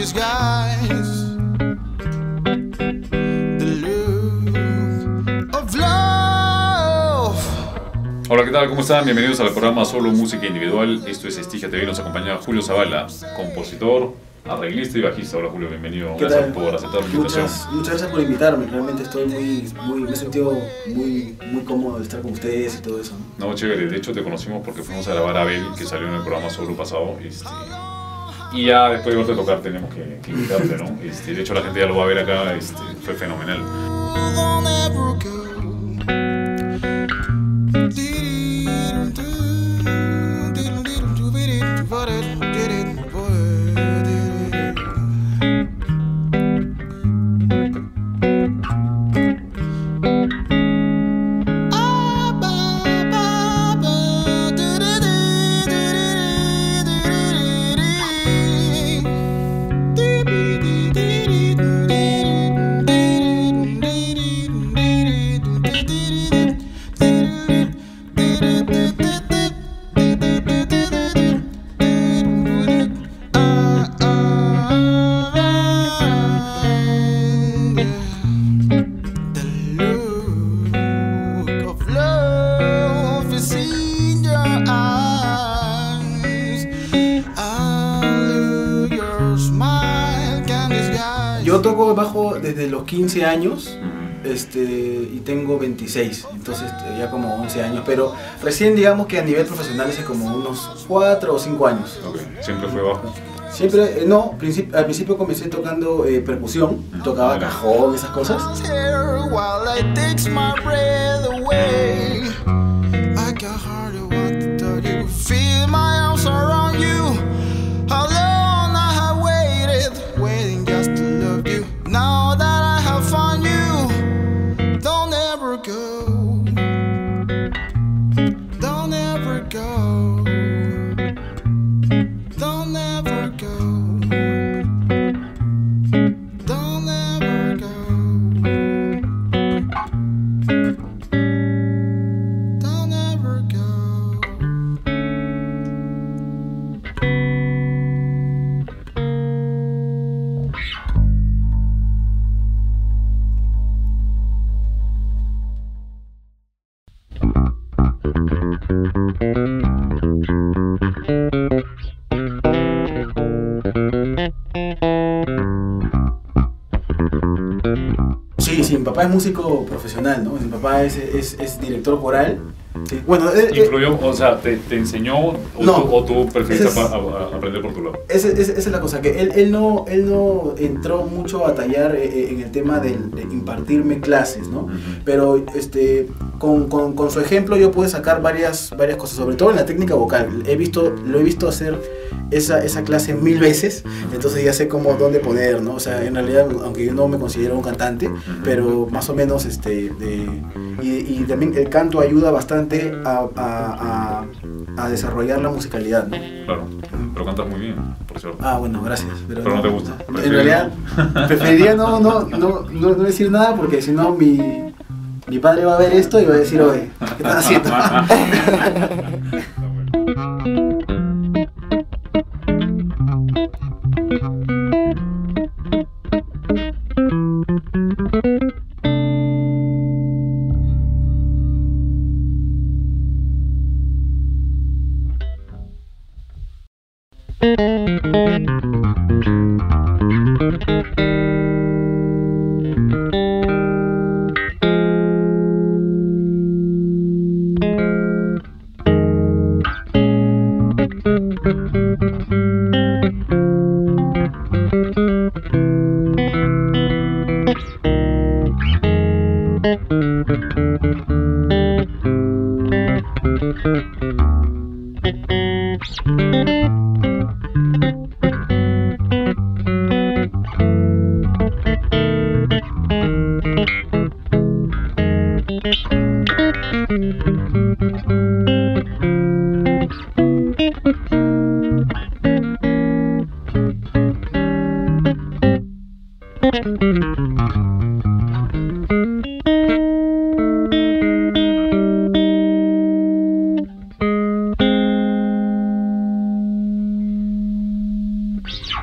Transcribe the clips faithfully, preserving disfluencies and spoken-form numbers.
disguise. The look of love. Hola, ¿qué tal? ¿Cómo están? Bienvenidos al programa Solo Música Individual. Esto es Estigia T V. Nos acompaña Julio Zavala, compositor, arreglista y bajista. Hola Julio, bienvenido. Gracias tal? por aceptar la invitación. Muchas, muchas gracias por invitarme. Realmente estoy muy, muy, me he sentido muy, muy cómodo de estar con ustedes y todo eso, ¿no? No, chévere. De hecho, te conocimos porque fuimos a grabar a Abel, que salió en el programa Solo pasado. Este, y ya después de verte tocar, tenemos que, que invitarte, ¿no? Este, de hecho, la gente ya lo va a ver acá. Este, fue fenomenal. Yo toco bajo desde los quince años este, y tengo veintiséis, entonces ya como once años, pero recién digamos que a nivel profesional hace como unos cuatro o cinco años. Okay. ¿Siempre fue bajo? Siempre, eh, no, princip al principio comencé tocando eh, percusión, tocaba cajón, esas cosas. Sí, sí, mi papá es músico profesional, ¿no? Mi papá es, es, es director coral. Sí. Bueno, él, ¿Influyó, o sea, te, te enseñó o, no, tú, o tú preferiste es, a, a aprender por tu lado? Esa es, es la cosa, que él, él, no, él no entró mucho a tallar eh, en el tema de, de impartirme clases, ¿no? Uh-huh. Pero este, con, con, con su ejemplo yo pude sacar varias, varias cosas, sobre todo en la técnica vocal. He visto, lo he visto hacer esa, esa clase mil veces, entonces ya sé cómo, dónde poner, ¿no? O sea, en realidad, aunque yo no me considero un cantante, pero más o menos, este, de, y, y también el canto ayuda bastante a, a, a, a desarrollar la musicalidad, ¿no? Claro, pero cantas muy bien, por cierto. Ah, bueno, gracias. Pero, pero no, no te gusta. En realidad, no. preferiría no, no, no, no, no decir nada porque si no mi, mi padre va a ver esto y va a decir, oye, ¿qué estás haciendo?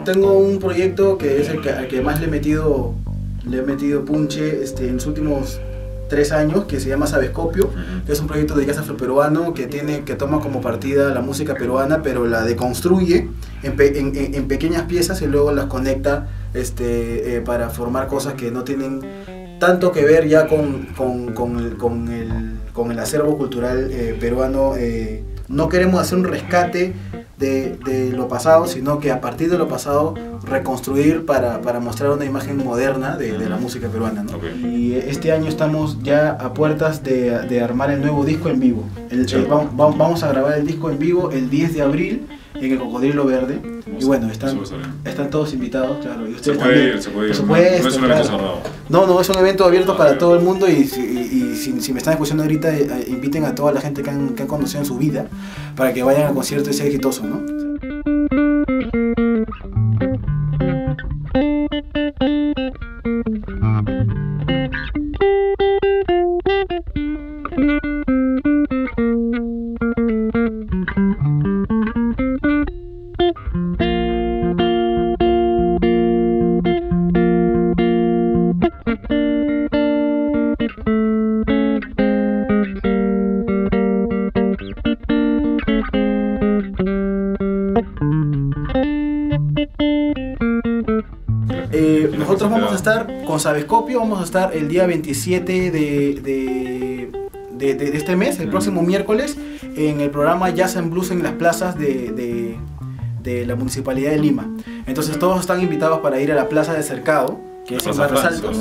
tengo un proyecto que es el que, al que más le he metido, le he metido punche este, en los últimos tres años, que se llama Sabescopio, que es un proyecto de jazz afroperuano que tiene, que toma como partida la música peruana, pero la deconstruye en, pe, en, en, en pequeñas piezas y luego las conecta este, eh, para formar cosas que no tienen tanto que ver ya con, con, con, el, con, el, con el acervo cultural eh, peruano. Eh, no queremos hacer un rescate de, de lo pasado, sino que a partir de lo pasado reconstruir para, para mostrar una imagen moderna de, de la música peruana, ¿no? Okay. Y este año estamos ya a puertas de, de armar el nuevo disco en vivo. El, el, vamos, vamos a grabar el disco en vivo el diez de abril en el Cocodrilo Verde. Y bueno, están, están todos invitados, claro. Y ustedes se puede también, ir, se puede ir. Supuesto, no es un claro. evento cerrado. No, no, es un evento abierto ah, para bien. todo el mundo y, y, y si, si me están escuchando ahorita, eh, inviten a toda la gente que han, que han conocido en su vida para que vayan al concierto y sea exitoso, ¿no? Eh, nosotros vamos a estar con Sabescopio, vamos a estar el día veintisiete de, de, de, de este mes, el próximo miércoles, en el programa Jazz and Blues en las plazas de, de, de la Municipalidad de Lima. Entonces todos están invitados para ir a la Plaza de Cercado, que es en Barrios Altos.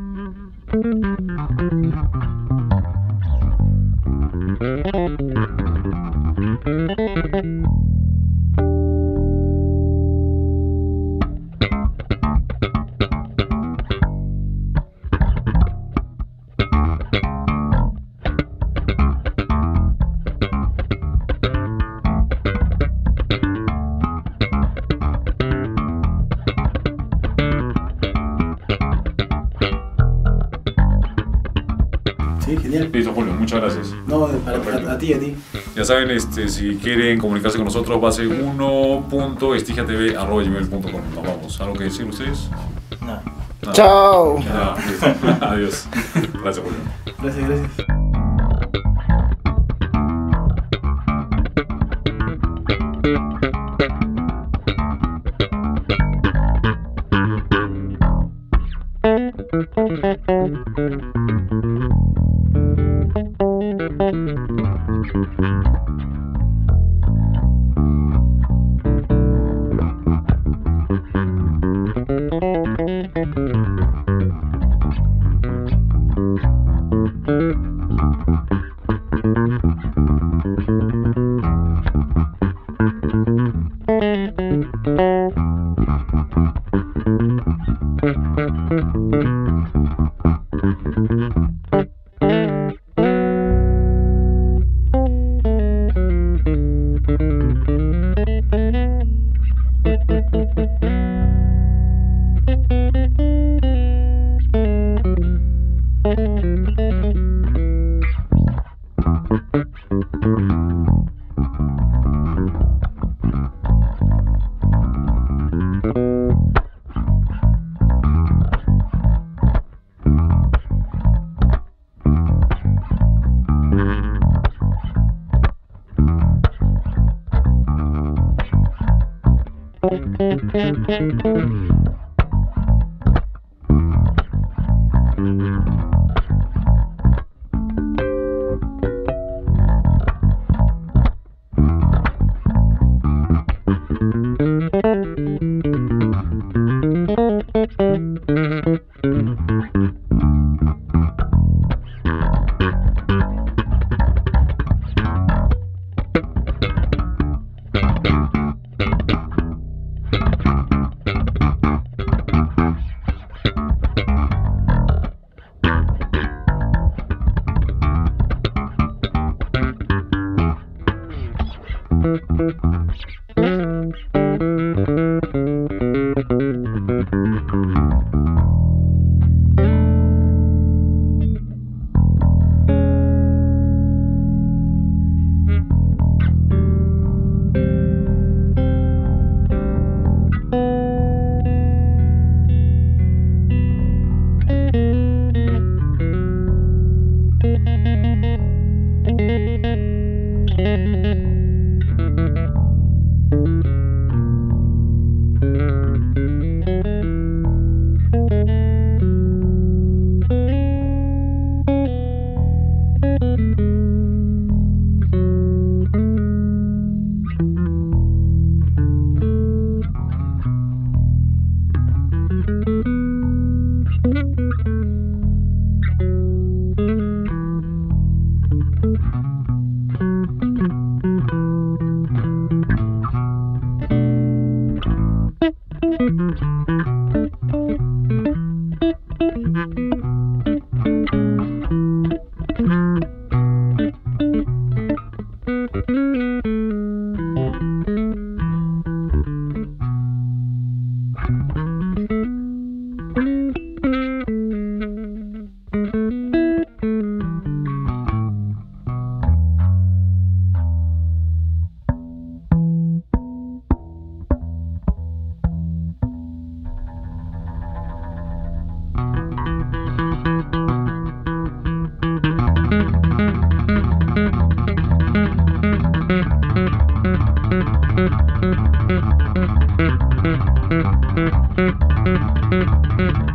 Sí, genial. Listo, Julio, muchas gracias. No, para, para, a ti, a ti. Ya saben, este, si quieren comunicarse con nosotros, base uno punto estigiatv arroba gmail punto com. Nos vamos. ¿Algo que decir ustedes? No. Nada. Chao. Nada, adiós. Gracias, Julio. Gracias, gracias.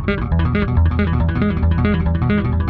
Thank you.